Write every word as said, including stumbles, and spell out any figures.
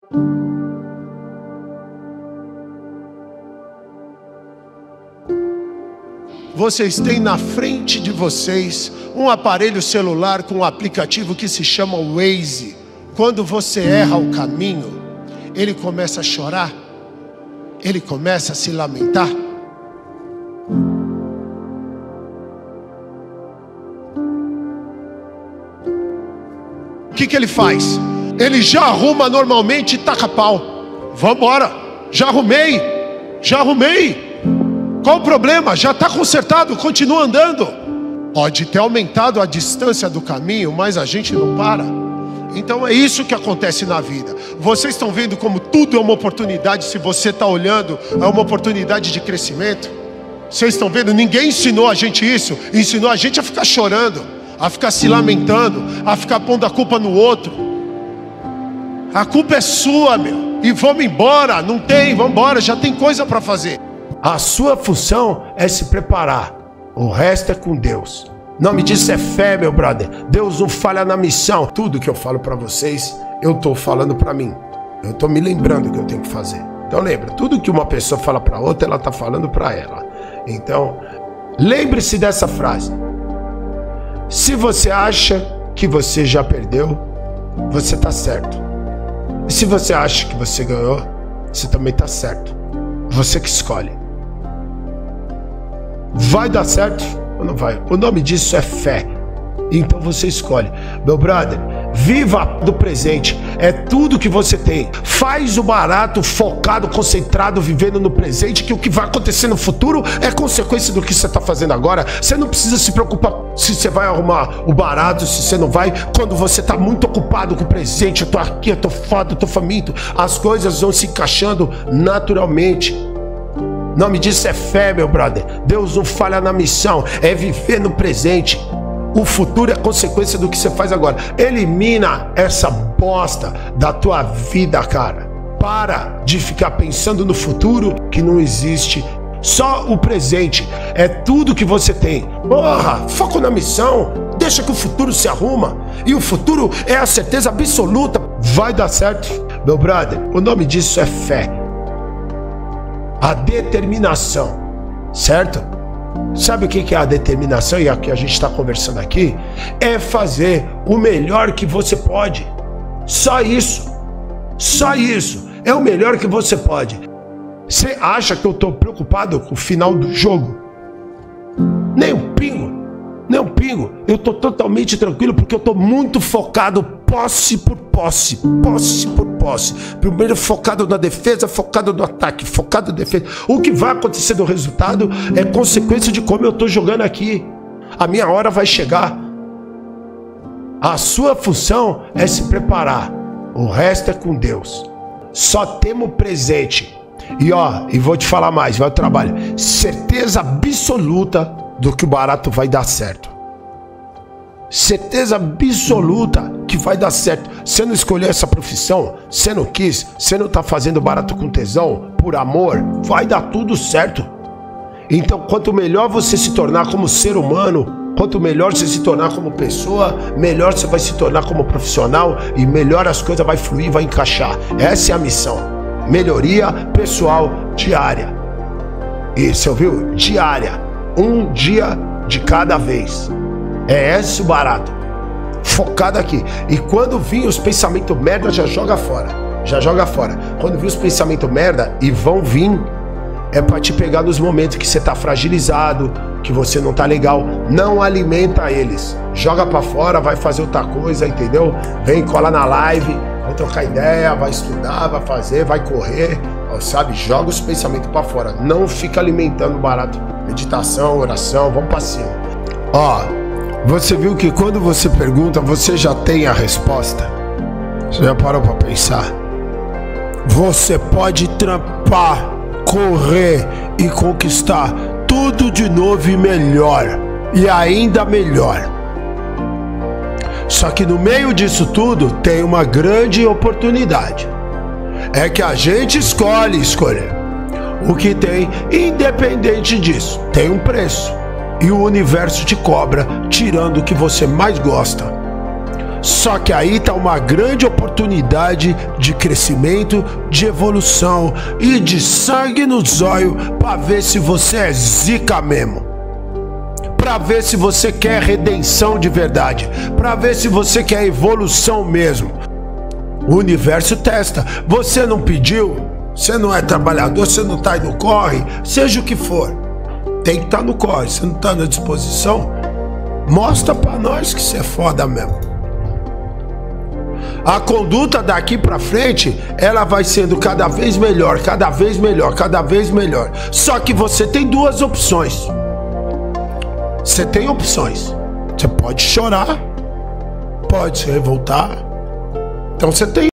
Vocês têm na frente de vocês um aparelho celular com um aplicativo que se chama Waze. Quando você erra o caminho, ele começa a chorar, ele começa a se lamentar. O que que ele faz? Ele já arruma normalmente e taca pau. Vambora, já arrumei, já arrumei. Qual o problema? Já está consertado, continua andando. Pode ter aumentado a distância do caminho, mas a gente não para. Então é isso que acontece na vida. Vocês estão vendo como tudo é uma oportunidade. Se você está olhando, é uma oportunidade de crescimento. Vocês estão vendo? Ninguém ensinou a gente isso. Ensinou a gente a ficar chorando, a ficar se lamentando, a ficar pondo a culpa no outro. A culpa é sua, meu. E vamos embora. Não tem, vamos embora, já tem coisa para fazer. A sua função é se preparar. O resto é com Deus. O nome disso é fé, meu brother. Deus não falha na missão. Tudo que eu falo para vocês, eu estou falando para mim. Eu estou me lembrando que eu tenho que fazer. Então lembra, tudo que uma pessoa fala para outra, ela está falando para ela. Então, lembre-se dessa frase. Se você acha que você já perdeu, você está certo. E se você acha que você ganhou, você também está certo. Você que escolhe. Vai dar certo ou não vai? O nome disso é fé. Então você escolhe. Meu brother, viva do presente. É tudo que você tem. Faz o barato, focado, concentrado, vivendo no presente, que o que vai acontecer no futuro é consequência do que você está fazendo agora. Você não precisa se preocupar se você vai arrumar o barato, se você não vai. Quando você está muito ocupado com o presente, eu tô aqui, eu tô foda, eu tô faminto, as coisas vão se encaixando naturalmente. O nome disso é fé, meu brother. Deus não falha na missão, é viver no presente. O futuro é consequência do que você faz agora. Elimina essa bosta da tua vida, cara. Para de ficar pensando no futuro que não existe. Só o presente é tudo que você tem. Porra, foco na missão. Deixa que o futuro se arruma. E o futuro é a certeza absoluta. Vai dar certo, meu brother. O nome disso é fé. A determinação, certo? Sabe o que é a determinação e a que a gente está conversando aqui? É fazer o melhor que você pode. Só isso. Só isso. É o melhor que você pode. Você acha que eu estou preocupado com o final do jogo? Nem um pingo. Nem um pingo. Eu estou totalmente tranquilo porque eu estou muito focado posse por posse. Posse por posse. Primeiro focado na defesa, focado no ataque, focado na defesa. O que vai acontecer do resultado é consequência de como eu estou jogando aqui. A minha hora vai chegar. A sua função é se preparar. O resto é com Deus. Só temos presente. E ó, e vou te falar mais, vai ao trabalho. Certeza absoluta do que o barato vai dar certo. Certeza absoluta que vai dar certo. Você não escolheu essa profissão, você não quis, você não tá fazendo barato com tesão, por amor, vai dar tudo certo. Então quanto melhor você se tornar como ser humano, quanto melhor você se tornar como pessoa, melhor você vai se tornar como profissional e melhor as coisas vai fluir, vai encaixar. Essa é a missão. Melhoria pessoal diária. E você ouviu? Diária. Um dia de cada vez. É esse o barato. Focado aqui. E quando vir os pensamentos merda, já joga fora. Já joga fora. Quando vir os pensamentos merda, e vão vir, é pra te pegar nos momentos que você tá fragilizado, que você não tá legal. Não alimenta eles. Joga pra fora, vai fazer outra coisa, entendeu? Vem, cola na live, vai trocar ideia, vai estudar, vai fazer, vai correr, sabe? Joga os pensamentos pra fora. Não fica alimentando o barato. Meditação, oração, vamos pra cima. Ó, você viu que quando você pergunta, você já tem a resposta? Você já parou pra pensar? Você pode trampar, correr e conquistar tudo de novo e melhor. E ainda melhor. Só que no meio disso tudo tem uma grande oportunidade. É que a gente escolhe escolher. O que tem, independente disso, tem um preço. E o universo te cobra, tirando o que você mais gosta. Só que aí tá uma grande oportunidade de crescimento, de evolução e de sangue no zóio para ver se você é zica mesmo. Para ver se você quer redenção de verdade, para ver se você quer evolução mesmo. O universo testa. Você não pediu, você não é trabalhador, você não tá no corre, seja o que for. Tem que estar no corre. Você não tá na disposição, mostra para nós que você é foda mesmo. A conduta daqui pra frente, ela vai sendo cada vez melhor, cada vez melhor, cada vez melhor. Só que você tem duas opções. Você tem opções. Você pode chorar, pode se revoltar. Então você tem